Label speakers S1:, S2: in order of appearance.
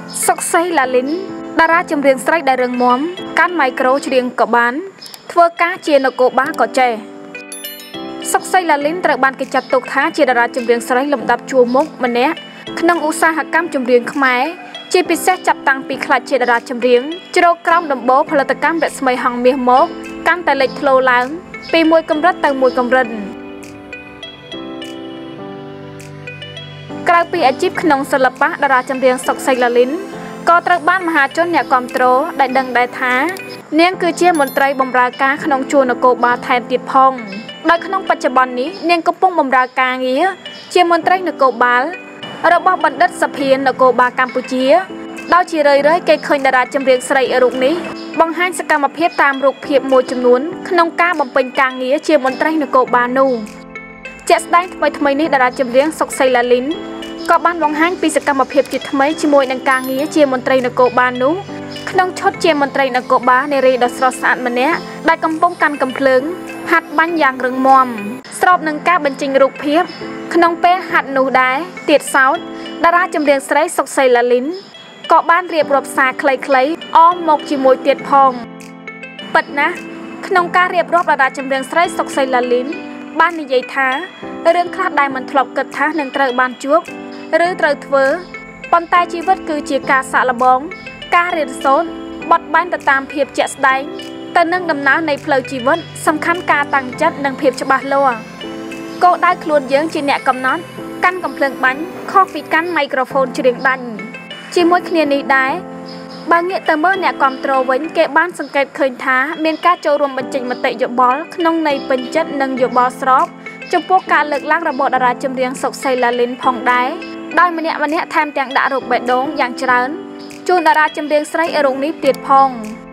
S1: សុកសីឡាលីនតារាចម្រៀងស្រីដែលរឹងមាំកាន់ម៉ៃក្រូច្រៀងក៏បានធ្វើការជានគរបាលក៏ចេះសុកសីឡាលីនត្រូវបានគេចាត់ទុកថាជាតារាចម្រៀងស្រីលំដាប់ជួរមុខម្នាក់ក្នុងឧស្សាហកម្មចម្រៀងខ្មែរជាពិសេសចាប់តាំងពីខ្លាចជាតារាចម្រៀងជ្រកក្រោមដំបូលផលិតកម្មរស្មីហងមាសមកកាន់តែលេចធ្លោឡើងពីមួយកម្រិតទៅមួយកម្រិតក្រៅពីអាជីពក្នុងសិល្បៈតារាចម្រៀងសុកសីឡាលីនក៏ត្រូវបានមហាជនអ្នកគាំទ្រដែលដឹងដែរថានាងគឺជាមន្ត្រីបម្រើការក្នុងជួរនគរបាលថែមទៀតផងដោយក្នុងបច្ចុប្បន្ននេះនាងកំពុងបម្រើការងារជាមន្ត្រីនគរបាលរបស់បណ្ឌិតសភានគរបាលកម្ពុជាដោយជារឿយៗគេឃើញតារាចម្រៀងស្រីរូបនេះបង្ហាញសកម្មភាពតាមរូបភាពមួយចំនួនក្នុងការបំពេញការងារជាមន្ត្រីនគរបាលនោះជាក់ស្ដែងថ្មីនេះតារាចម្រៀងសុកសីឡាលីនក៏បានបង្ហាញពីសកម្មភាពជាថ្មីជាមួយនឹងការងារជាមន្ត្រីនគរបាលនោះក្នុងឈុតជាមន្ត្រីនគរបាលនារីដ៏ស្រស់ស្អាតម្នាក់ដែលកំពុងកាន់កាំភ្លើងហាត់បាញ់យ៉ាងរឹងមាំស្របនឹងការបញ្ចេញរូបភាពក្នុងពេលហាត់នោះដែរទៀតសោតតារាចម្រៀងស្រីសុកសីឡាលីនក៏បានរៀបរាប់សារខ្លីៗអមមកជាមួយទៀតផងពិតណាស់ក្នុងការរៀបរាប់តារាចម្រៀងស្រីសុកសីឡាលីនបាននិយាយថារឿងខ្លះដែលមិនធ្លាប់គិតថានឹងត្រូវបានជួបឬត្រូវធ្វើប៉ុន្តែជីវិតគឺជាការសាកល្បងការរៀនសូត្របត់បែនទៅតាមភាពជាក់ស្ដែងទៅនឹងដំណើរនៃផ្លូវជីវិតសំខាន់ការតាំងចិត្តនិងភាពច្បាស់លាស់គោលដៅខ្លួនយើងជាអ្នកកំណត់កាន់កំភ្លើងបាញ់ខុសពីកាន់មីក្រូហ្វូនច្រៀងដាច់ជាមួយគ្នានេះដែរបើងាកទៅមើលអ្នកគាំទ្រវិញគេបានសង្កេតឃើញថាមានការចូលរួមបញ្ចេញមតិយោបល់ក្នុងន័យពេញចិត្តនិងយោបល់ស្របចំពោះការលើកឡើងរបស់តារាចម្រៀងសុកសីឡាលីនផងដែរដោយម្នាក់ថែមទាំងដាក់រូបបេះដូងយ៉ាងច្រើនជូនតារាចម្រៀងស្រីរូបនេះទៀតផង